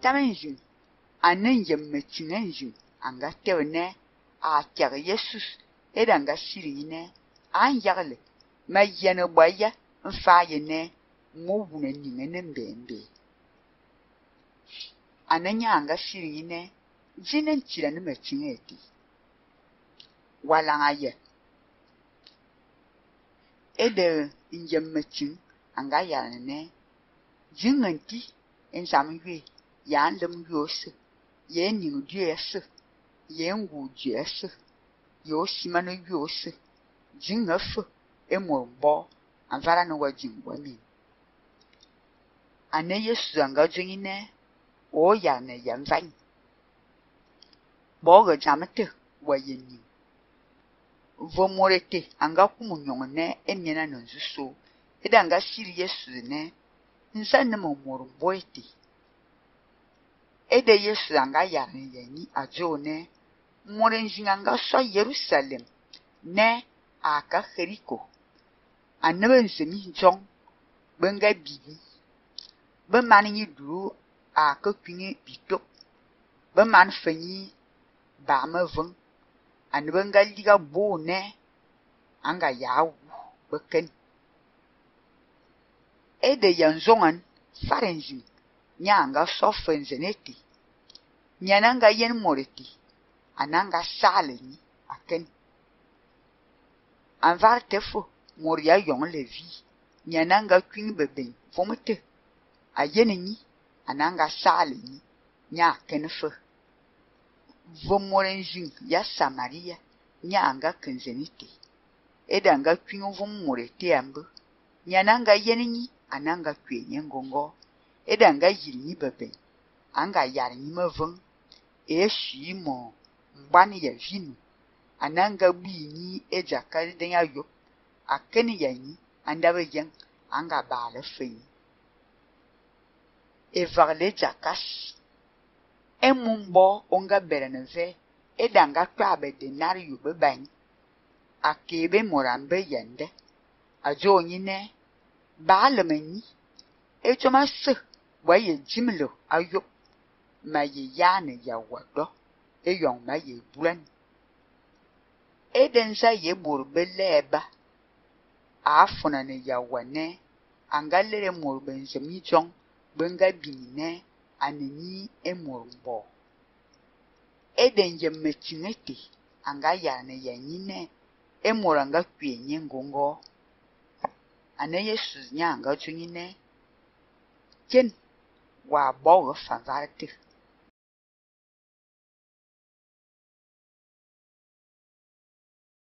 tamanjin anan yamma cinanjin anga tewne a kyar yesus edanga shiri ne an yagle mayana boya mfaye ne mubuna ningene mbembe ananya anga shiri ne jinin tira ne machineti walanga ye ede injamma cin anga yana ne jinganti en samwe yan lum yose yen ning duese yen wu duese yo simano yose jingafu emorbo anvara no wajingwa mi ane yesu anga jingine o ya ne yanvan boga jamate wayeni vomorete anga kumunyone emyena no nzuso edanga shiri yesu ne nsanne momorbo ete ede yesu anga yarne yani ajone morenjin anga so Jerusalem ne aka Jericho anaben semi jong benga bibi be mani duru aka kwini bitok be man fanyi ba mavun anaben ga liga bo ne anga yawu beken ede yanzongan farenjin nyanga so fenzeneti nyananga yen moreti ananga saleni aken anvar tefo moria yong levi nyananga kwing beben fomete ayeneni ananga saleni nya kenfe vomorenjin ya Samaria nyanga kenzenite edanga kwing vomorete ambu nyananga yeneni ananga kwenye ngongo edanga yiri beben anga yari mavun eshimo mbani ya vinu ananga bini ejakari denya yo akeni yani andabe yang anga bala feni evarle jakas emumbo onga bereneve edanga kwabe denario beban akebe morambe yende ajo nyine balemeni echomase waye jimlo ayo maye yana ya wado eyong maye bulan edensa ye burbeleba afuna ne ya wane angalere murbenzemi jong benga bine aneni emurbo edenje mechinete anga yana ya nyine emuranga kwenye ngongo ane yesu nyanga chunyine ken wa bogo fanvarte